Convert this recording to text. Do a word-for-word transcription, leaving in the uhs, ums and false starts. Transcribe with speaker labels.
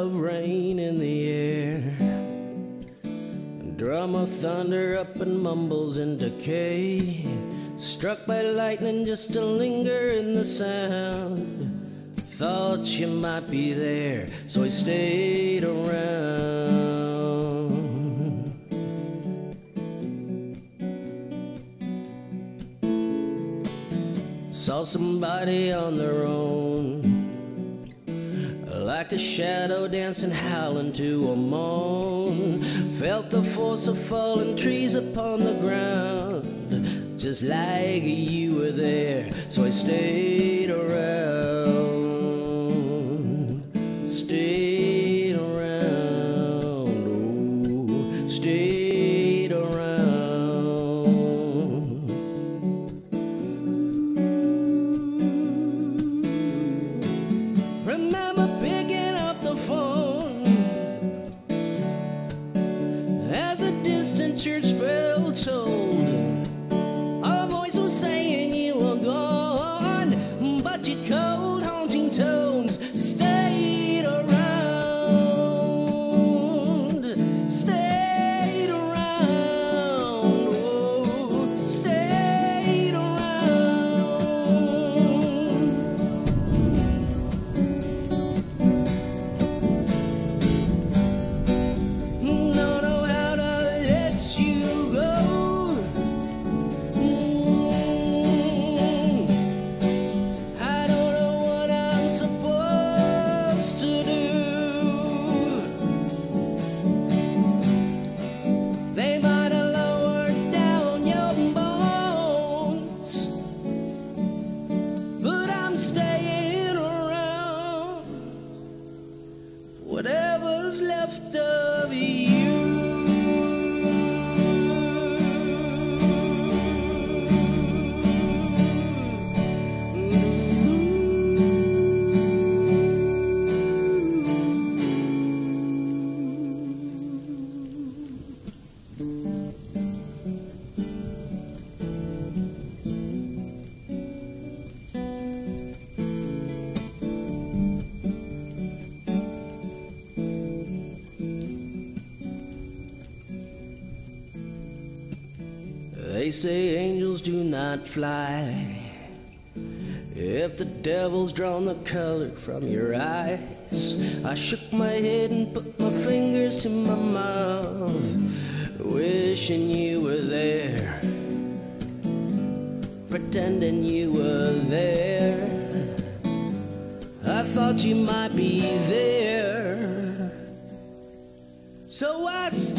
Speaker 1: of rain in the air, drum of thunder up and mumbles in decay, struck by lightning just to linger in the sound. Thought you might be there, so I stayed around. Saw somebody on their own, like a shadow dancing, howling to a moan. Felt the force of falling trees upon the ground, just like you were there, so I stayed around. Stayed around, oh, stayed around. Remember picking up the phone as a distant church bell tolled. A voice was saying you were gone, but your cold haunting tones stayed around. Stayed around, oh, stayed around. Don't know how to let you go. I don't know what I'm supposed to do. They might have lowered down your bones, but I'm staying around. Whatever's left of you. They say angels do not fly. If the devil's drawn the color from your eyes. I shook my head and put my fingers to my mouth, wishing you were there, pretending you were there. I thought you might be there, so I